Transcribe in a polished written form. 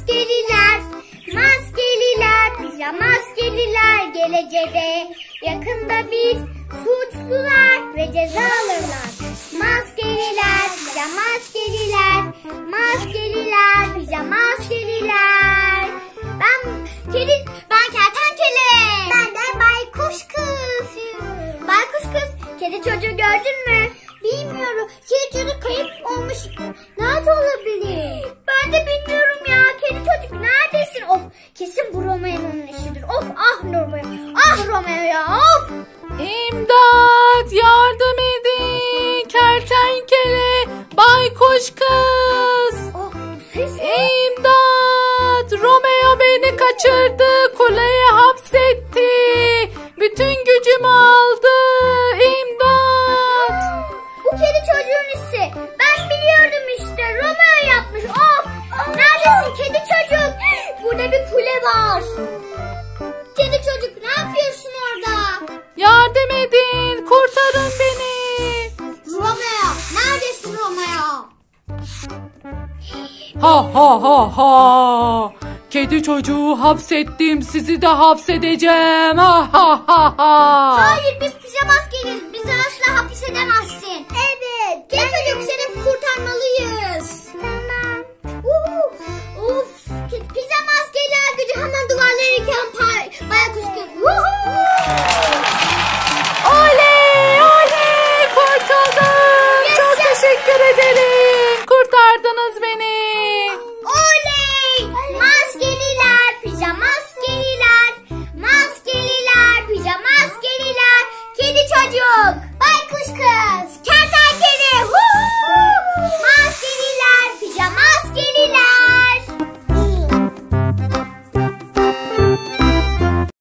maskeliler, maskeliler, pijamaskeliler geleceğe yakında biz suçlular ve ceza alırlar. Maskeliler, pijamaskeliler, maskeliler, pijamaskeliler. Ben kertenkele. Ben de baykuş kız. Baykuş kız, kedi çocuğu gördün mü? Bilmiyorum. Kedi çocuk kayıp olmuş. Nerede olabilir? Ben de bilmiyorum ya. Kedi çocuk neredesin? Of, kesin bu Romeo'nun işidir. Of, ah Romeo. Ah Romeo ya, of. İmdat, yardım edin. Kertenkele, baykuş kız. Oh, ses ne? İmdat, Romeo beni kaçırdı. Kuleye hapsetti. Bütün gücümü aldı. İmdat. Bu kedi çocuğun işi. Ben biliyordum işte. Romeo yapmış. Of. Neredesin kedi çocuk? Burada bir kule var. Kedi çocuk ne yapıyorsun orada? Yardım edin. Kurtarın beni. Romeo. Neredesin Romeo? Ha ha ha ha. Kedi çocuğu hapsettim. Sizi de hapsedeceğim. Ha ha ha ha. Hayır, biz pijamaskeliyiz. Bizi asla hapis